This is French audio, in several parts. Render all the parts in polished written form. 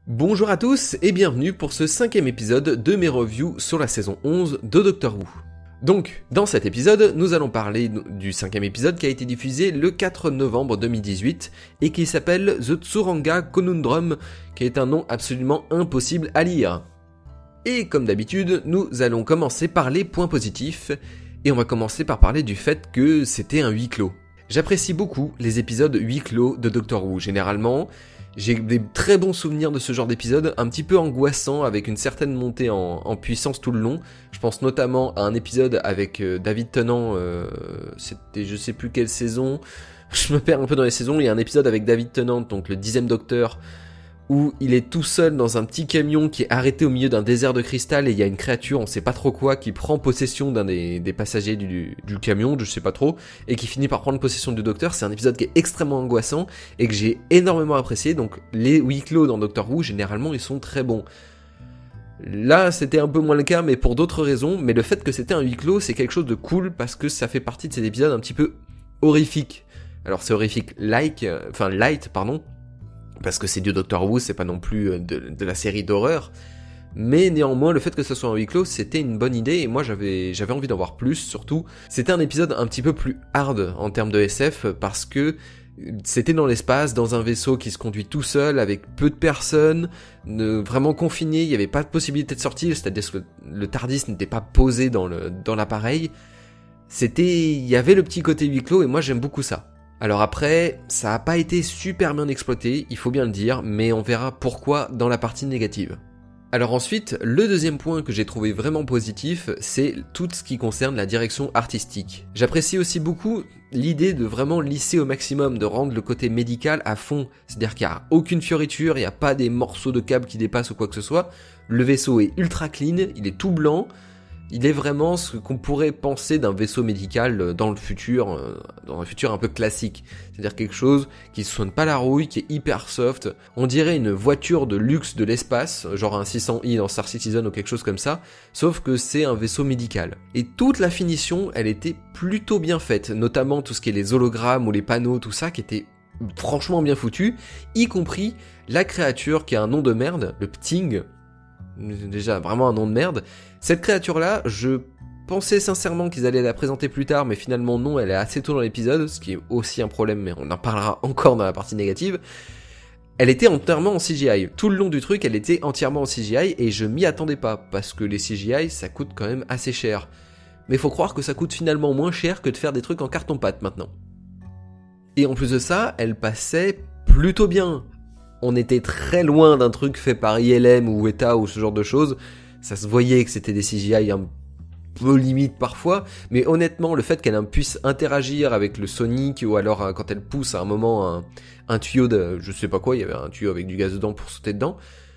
Bonjour à tous et bienvenue pour ce 5e épisode de mes reviews sur la saison 11 de Doctor Who. Donc, dans cet épisode, nous allons parler du 5e épisode qui a été diffusé le 4 novembre 2018 et qui s'appelle The Tsuranga Conundrum, qui est un nom absolument impossible à lire. Et comme d'habitude, nous allons commencer par les points positifs, et on va commencer par parler du fait que c'était un huis clos. J'apprécie beaucoup les épisodes huis clos de Doctor Who, généralement. J'ai des très bons souvenirs de ce genre d'épisode, un petit peu angoissant, avec une certaine montée en puissance tout le long. Je pense notamment à un épisode avec David Tennant, c'était je sais plus quelle saison, je me perds un peu dans les saisons, il y a un épisode avec David Tennant, donc le 10e Docteur, où il est tout seul dans un petit camion qui est arrêté au milieu d'un désert de cristal et il y a une créature, on sait pas trop quoi, qui prend possession d'un des passagers du camion, je sais pas trop, et qui finit par prendre possession du docteur. C'est un épisode qui est extrêmement angoissant et que j'ai énormément apprécié, donc les huis clos dans Doctor Who, généralement, ils sont très bons. Là, c'était un peu moins le cas, mais pour d'autres raisons, mais le fait que c'était un huis clos, c'est quelque chose de cool parce que ça fait partie de ces épisodes un petit peu horrifiques. Alors c'est horrifique light, parce que c'est du Doctor Who, c'est pas non plus de la série d'horreur, mais néanmoins le fait que ce soit un huis clos, c'était une bonne idée et moi j'avais envie d'en voir plus. Surtout, c'était un épisode un petit peu plus hard en termes de SF parce que c'était dans l'espace, dans un vaisseau qui se conduit tout seul avec peu de personnes, vraiment confiné, il n'y avait pas de possibilité de sortie, c'est-à-dire que le TARDIS n'était pas posé dans l'appareil. Il y avait le petit côté huis clos et moi j'aime beaucoup ça. Alors après, ça a pas été super bien exploité, il faut bien le dire, mais on verra pourquoi dans la partie négative. Alors ensuite, le deuxième point que j'ai trouvé vraiment positif, c'est tout ce qui concerne la direction artistique. J'apprécie aussi beaucoup l'idée de vraiment lisser au maximum, de rendre le côté médical à fond, c'est-à-dire qu'il n'y a aucune fioriture, il n'y a pas des morceaux de câbles qui dépassent ou quoi que ce soit, le vaisseau est ultra clean, il est tout blanc. Il est vraiment ce qu'on pourrait penser d'un vaisseau médical dans un futur un peu classique. C'est-à-dire quelque chose qui ne sonne pas la rouille, qui est hyper soft. On dirait une voiture de luxe de l'espace, genre un 600i dans Star Citizen ou quelque chose comme ça, sauf que c'est un vaisseau médical. Et toute la finition, elle était plutôt bien faite, notamment tout ce qui est les hologrammes ou les panneaux, tout ça, qui était franchement bien foutu, y compris la créature qui a un nom de merde, le Pting. Déjà vraiment un nom de merde. Cette créature-là, je pensais sincèrement qu'ils allaient la présenter plus tard, mais finalement non, elle est assez tôt dans l'épisode, ce qui est aussi un problème, mais on en parlera encore dans la partie négative. Elle était entièrement en CGI. Tout le long du truc, elle était entièrement en CGI, et je m'y attendais pas, parce que les CGI, ça coûte quand même assez cher. Mais faut croire que ça coûte finalement moins cher que de faire des trucs en carton-pâte maintenant. Et en plus de ça, elle passait plutôt bien. On était très loin d'un truc fait par ILM ou Weta ou ce genre de choses. Ça se voyait que c'était des CGI un peu limite parfois, mais honnêtement, le fait qu'elle puisse interagir avec le Sonic, ou alors quand elle pousse à un moment un tuyau de, je sais pas quoi, il y avait un tuyau avec du gaz dedans pour sauter dedans,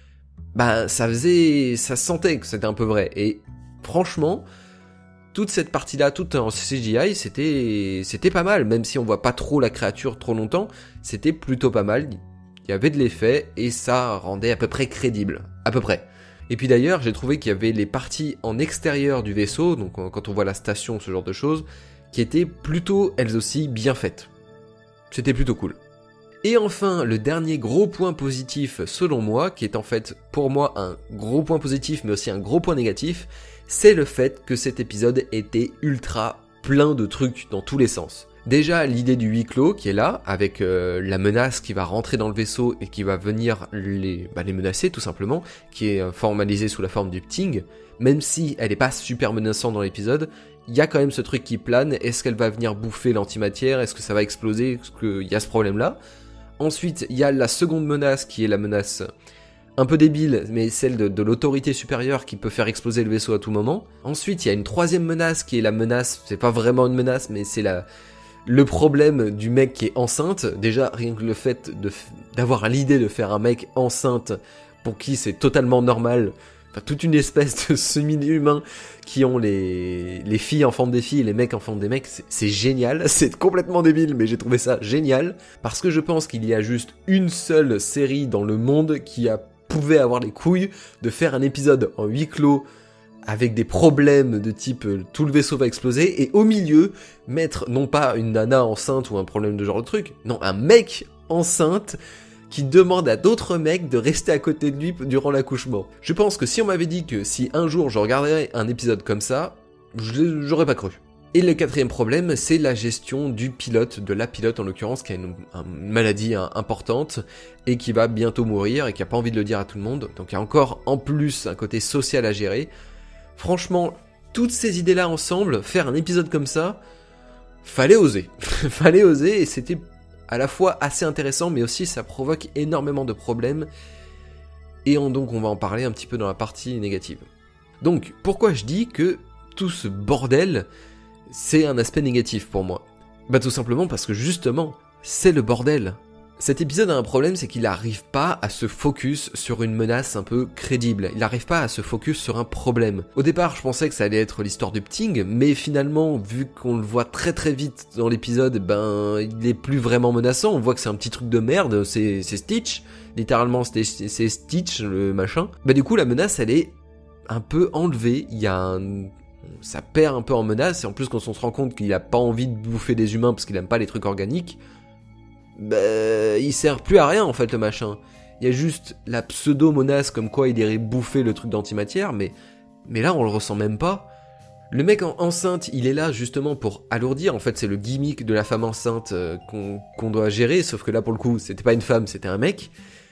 bah ça se sentait que c'était un peu vrai. Et franchement, toute cette partie-là, toute en CGI, c'était pas mal, même si on voit pas trop la créature trop longtemps, c'était plutôt pas mal. Il y avait de l'effet et ça rendait à peu près crédible, à peu près. Et puis d'ailleurs, j'ai trouvé qu'il y avait les parties en extérieur du vaisseau, donc quand on voit la station, ce genre de choses, qui étaient plutôt, elles aussi, bien faites. C'était plutôt cool. Et enfin, le dernier gros point positif, selon moi, qui est en fait, pour moi, un gros point positif, mais aussi un gros point négatif, c'est le fait que cet épisode était ultra plein de trucs dans tous les sens. Déjà, l'idée du huis clos qui est là, avec la menace qui va rentrer dans le vaisseau et qui va venir les menacer tout simplement, qui est formalisée sous la forme du Pting, même si elle est pas super menaçante dans l'épisode, il y a quand même ce truc qui plane. Est-ce qu'elle va venir bouffer l'antimatière? Est-ce que ça va exploser? Est-ce qu'il y a ce problème-là? Ensuite, il y a la seconde menace qui est la menace un peu débile, mais celle de l'autorité supérieure qui peut faire exploser le vaisseau à tout moment. Ensuite, il y a une troisième menace qui est la menace, c'est pas vraiment une menace, mais c'est le problème du mec qui est enceinte. Déjà, rien que le fait d'avoir l'idée de faire un mec enceinte pour qui c'est totalement normal, enfin toute une espèce de semi-humains qui ont les filles enfantent des filles et les mecs enfantent des mecs, c'est génial, c'est complètement débile, mais j'ai trouvé ça génial, parce que je pense qu'il y a juste une seule série dans le monde qui pouvait avoir les couilles de faire un épisode en huis clos avec des problèmes de type tout le vaisseau va exploser, et au milieu, mettre non pas une nana enceinte ou un problème de genre de truc, non, un mec enceinte qui demande à d'autres mecs de rester à côté de lui durant l'accouchement. Je pense que si on m'avait dit que si un jour je regarderais un épisode comme ça, j'aurais pas cru. Et le quatrième problème, c'est la gestion du pilote, de la pilote en l'occurrence, qui a une maladie importante et qui va bientôt mourir et qui a pas envie de le dire à tout le monde. Donc il y a encore en plus un côté social à gérer. Franchement, toutes ces idées-là ensemble, faire un épisode comme ça, fallait oser. Fallait oser et c'était à la fois assez intéressant, mais aussi ça provoque énormément de problèmes. Et donc on va en parler un petit peu dans la partie négative. Donc pourquoi je dis que tout ce bordel, c'est un aspect négatif pour moi? Bah tout simplement parce que justement, c'est le bordel. Cet épisode a un problème, c'est qu'il n'arrive pas à se focus sur une menace un peu crédible. Il n'arrive pas à se focus sur un problème. Au départ, je pensais que ça allait être l'histoire du Pting, mais finalement, vu qu'on le voit très très vite dans l'épisode, il est plus vraiment menaçant. On voit que c'est un petit truc de merde, c'est Stitch. Littéralement, c'est Stitch, le machin. Bah du coup, la menace, elle est un peu enlevée. Ça perd un peu en menace, et en plus quand on se rend compte qu'il a pas envie de bouffer des humains parce qu'il aime pas les trucs organiques, il sert plus à rien en fait le machin. Il y a juste la pseudo-menace comme quoi il irait bouffer le truc d'antimatière, mais là on le ressent même pas. Le mec enceinte, il est là justement pour alourdir, en fait c'est le gimmick de la femme enceinte qu'on doit gérer, sauf que là pour le coup c'était pas une femme, c'était un mec.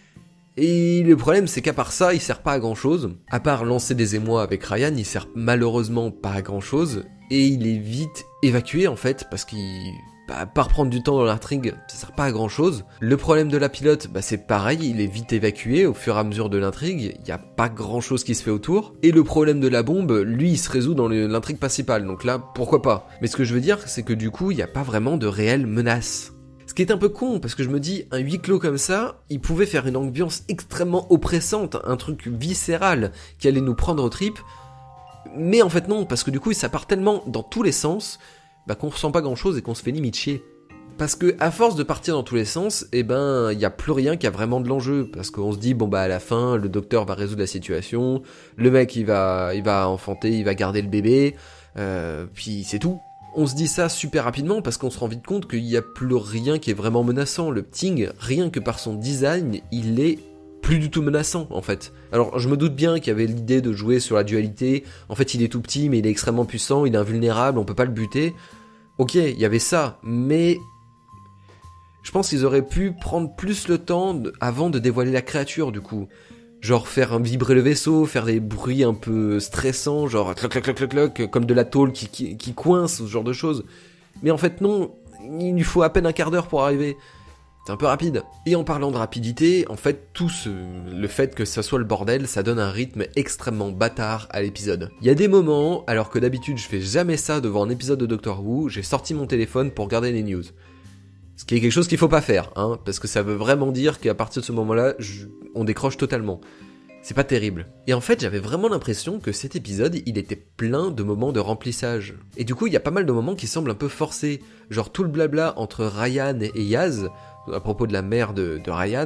Et le problème c'est qu'à part ça, il sert pas à grand chose. À part lancer des émois avec Ryan, il sert malheureusement pas à grand chose. Et il est vite évacué en fait, parce qu'il... à part prendre du temps dans l'intrigue, ça sert pas à grand chose. Le problème de la pilote, c'est pareil, il est vite évacué au fur et à mesure de l'intrigue, il y a pas grand chose qui se fait autour. Et le problème de la bombe, lui il se résout dans l'intrigue principale, donc là pourquoi pas. Mais ce que je veux dire, c'est que du coup, il y a pas vraiment de réelle menace. Ce qui est un peu con, parce que je me dis, un huis clos comme ça, il pouvait faire une ambiance extrêmement oppressante, un truc viscéral qui allait nous prendre aux tripes. Mais en fait non, parce que du coup ça part tellement dans tous les sens, qu'on ressent pas grand chose et qu'on se fait limite chier. Parce que à force de partir dans tous les sens, il y a plus rien qui a vraiment de l'enjeu, parce qu'on se dit à la fin le docteur va résoudre la situation, le mec il va enfanter, il va garder le bébé, puis c'est tout. On se dit ça super rapidement parce qu'on se rend vite compte qu'il y a plus rien qui est vraiment menaçant. Le Pting, rien que par son design, il est plus du tout menaçant en fait. Alors je me doute bien qu'il y avait l'idée de jouer sur la dualité, en fait il est tout petit mais il est extrêmement puissant, il est invulnérable, on peut pas le buter. Ok, il y avait ça, mais je pense qu'ils auraient pu prendre plus le temps avant de dévoiler la créature du coup. Genre faire vibrer le vaisseau, faire des bruits un peu stressants, genre cloc cloc cloc cloc cloc, comme de la tôle qui coince, ce genre de choses. Mais en fait non, il lui faut à peine un quart d'heure pour arriver. C'est un peu rapide. Et en parlant de rapidité, en fait, le fait que ça soit le bordel, ça donne un rythme extrêmement bâtard à l'épisode. Il y a des moments, alors que d'habitude je fais jamais ça devant un épisode de Doctor Who, j'ai sorti mon téléphone pour regarder les news. Ce qui est quelque chose qu'il faut pas faire, parce que ça veut vraiment dire qu'à partir de ce moment-là, on décroche totalement. C'est pas terrible. Et en fait, j'avais vraiment l'impression que cet épisode, il était plein de moments de remplissage. Et du coup, il y a pas mal de moments qui semblent un peu forcés. Genre tout le blabla entre Ryan et Yaz, à propos de la mère de Ryan.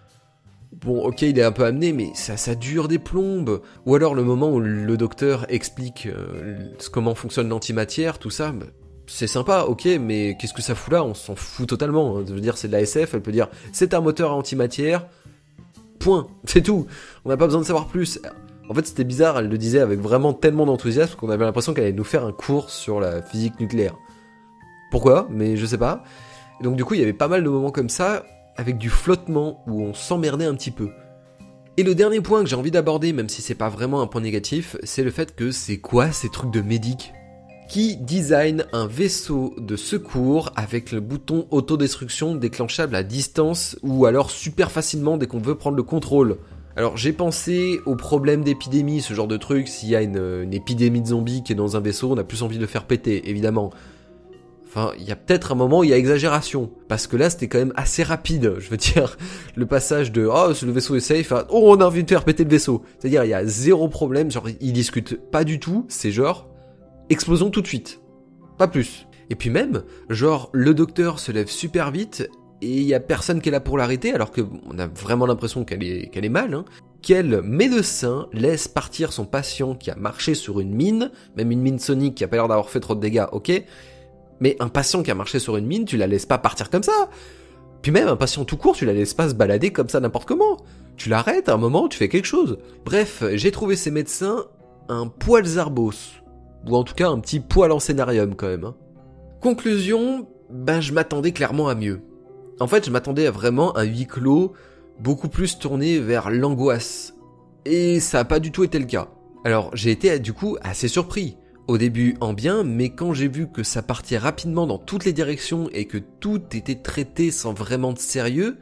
Bon, ok, il est un peu amené, mais ça dure des plombes. Ou alors le moment où le docteur explique comment fonctionne l'antimatière, tout ça... C'est sympa, ok, mais qu'est-ce que ça fout là? On s'en fout totalement. Je veux dire, c'est de la SF, elle peut dire c'est un moteur à antimatière, point, c'est tout. On n'a pas besoin de savoir plus. En fait, c'était bizarre, elle le disait avec vraiment tellement d'enthousiasme qu'on avait l'impression qu'elle allait nous faire un cours sur la physique nucléaire. Pourquoi? Mais je sais pas. Et donc du coup, il y avait pas mal de moments comme ça, avec du flottement, où on s'emmerdait un petit peu. Et le dernier point que j'ai envie d'aborder, même si c'est pas vraiment un point négatif, c'est le fait que c'est quoi ces trucs de médic? Qui design un vaisseau de secours avec le bouton autodestruction déclenchable à distance ou alors super facilement dès qu'on veut prendre le contrôle. Alors j'ai pensé aux problèmes d'épidémie, ce genre de truc, s'il y a une épidémie de zombies qui est dans un vaisseau, on a plus envie de le faire péter, évidemment. Enfin, il y a peut-être un moment où il y a exagération, parce que là c'était quand même assez rapide, je veux dire, le passage de « Oh, le vaisseau est safe » à « Oh, on a envie de faire péter le vaisseau ». C'est-à-dire, il y a zéro problème, genre ils discutent pas du tout, c'est genre... Explosion tout de suite. Pas plus. Et puis même, genre, le docteur se lève super vite, et il y a personne qui est là pour l'arrêter, alors que on a vraiment l'impression qu'elle est mal, Quel médecin laisse partir son patient qui a marché sur une mine, même une mine sonique qui a pas l'air d'avoir fait trop de dégâts, ok, mais un patient qui a marché sur une mine, tu la laisses pas partir comme ça. Puis même un patient tout court, tu la laisses pas se balader comme ça n'importe comment. Tu l'arrêtes à un moment, tu fais quelque chose. Bref, j'ai trouvé ces médecins un poil zarbos. Ou en tout cas un petit poil en scénarium quand même. Conclusion, je m'attendais clairement à mieux. En fait, je m'attendais à vraiment un huis clos beaucoup plus tourné vers l'angoisse. Et ça a pas du tout été le cas. Alors j'ai été du coup assez surpris. Au début en bien, mais quand j'ai vu que ça partait rapidement dans toutes les directions et que tout était traité sans vraiment de sérieux,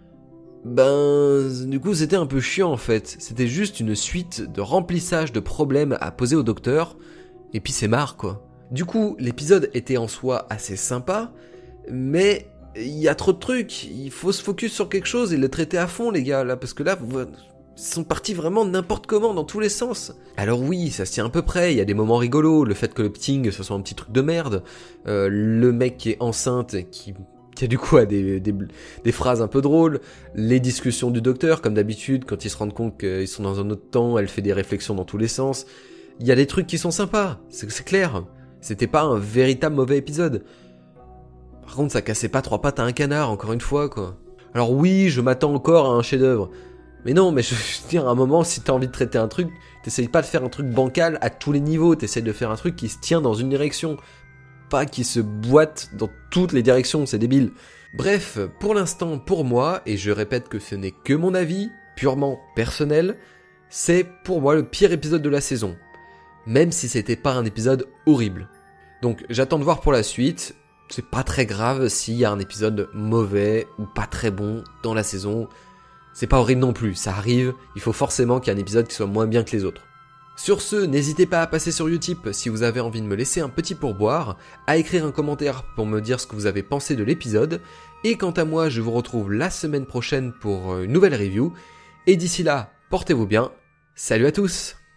du coup c'était un peu chiant en fait. C'était juste une suite de remplissage de problèmes à poser au docteur, et puis c'est marre quoi. Du coup, l'épisode était en soi assez sympa, mais il y a trop de trucs. Il faut se focus sur quelque chose et le traiter à fond les gars, là, parce que là, ils sont partis vraiment n'importe comment, dans tous les sens. Alors oui, ça se tient à peu près, il y a des moments rigolos, le fait que le Pting, ce soit un petit truc de merde, le mec qui est enceinte, qui a du coup des phrases un peu drôles, les discussions du docteur, comme d'habitude, quand ils se rendent compte qu'ils sont dans un autre temps, elle fait des réflexions dans tous les sens. Il y a des trucs qui sont sympas, c'est clair. C'était pas un véritable mauvais épisode. Par contre, ça cassait pas 3 pattes à un canard, encore une fois, quoi. Alors oui, je m'attends encore à un chef-d'œuvre. Mais non, mais je veux dire, à un moment, si t'as envie de traiter un truc, t'essayes pas de faire un truc bancal à tous les niveaux, t'essayes de faire un truc qui se tient dans une direction, pas qui se boite dans toutes les directions, c'est débile. Bref, pour l'instant, pour moi, et je répète que ce n'est que mon avis, purement personnel, c'est pour moi le pire épisode de la saison. Même si c'était pas un épisode horrible. Donc j'attends de voir pour la suite, c'est pas très grave s'il y a un épisode mauvais ou pas très bon dans la saison. C'est pas horrible non plus, ça arrive, il faut forcément qu'il y ait un épisode qui soit moins bien que les autres. Sur ce, n'hésitez pas à passer sur Utip si vous avez envie de me laisser un petit pourboire, à écrire un commentaire pour me dire ce que vous avez pensé de l'épisode, et quant à moi, je vous retrouve la semaine prochaine pour une nouvelle review, et d'ici là, portez-vous bien, salut à tous!